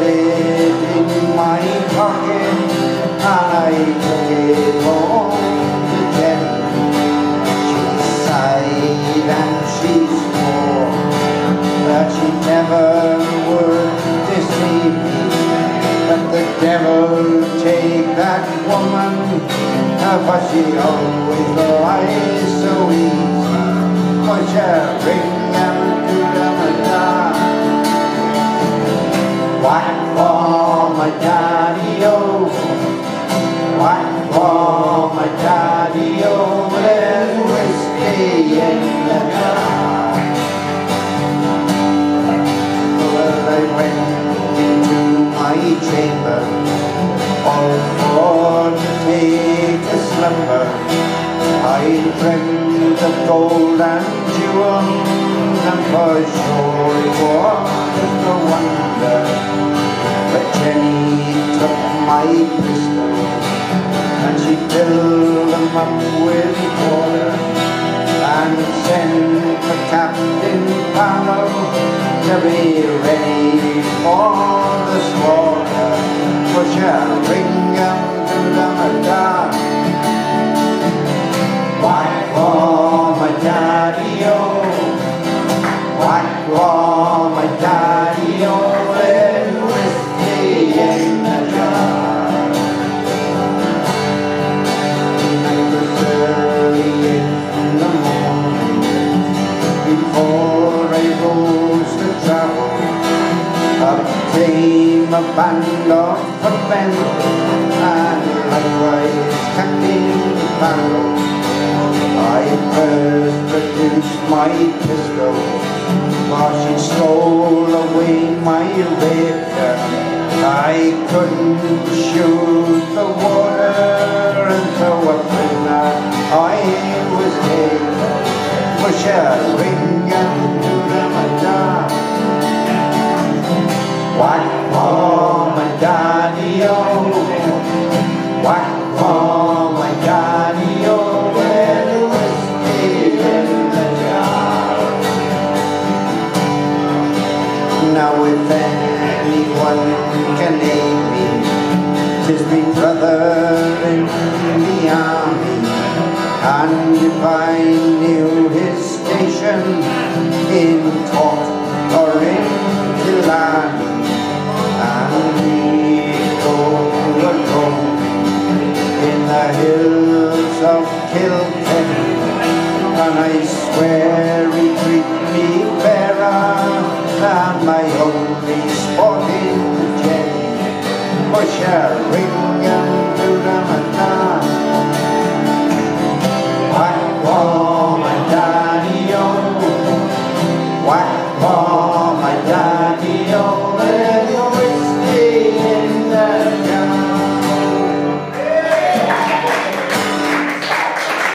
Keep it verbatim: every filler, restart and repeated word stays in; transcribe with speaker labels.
Speaker 1: it in my pocket and I took it home to Jen. She sighed and she swore that she never would deceive me, but the devil take that woman, for she always lies so easy. Push her ring and do them a dance. Whack for my daddy-o, whack for my daddy-o, there's whiskey in the jar. Well, I went into my chamber, all for to take a slumber. I dreamed of gold and jewels, and for sure it was no wonder. But Jenny took my pistol and she filled them up with water and sent the Captain Powell to be ready for the slaughter. Push a ring up to the madame. Whack for my daddy-o, whack for my daddy-o, there's whiskey in the jar. It was early in the morning, before I rose to travel, up came a band of footmen, and likewise Captain Farrell. I first produced my pistol, for she stole away my rapier. I couldn't shoot the water, and so a prisoner I was taken. Push a ring and do them a dance. Whack for my daddy-o, whack for my daddy-o, there's whiskey in the jar. Now if anyone can aid me, 'tis me brother in the army, and if I knew his station in Cork or in Killarney, and he'd go alone in the hills of Kilkenny, and I swear he'd treat me fairer than my only sporting Jenny. Push a ring and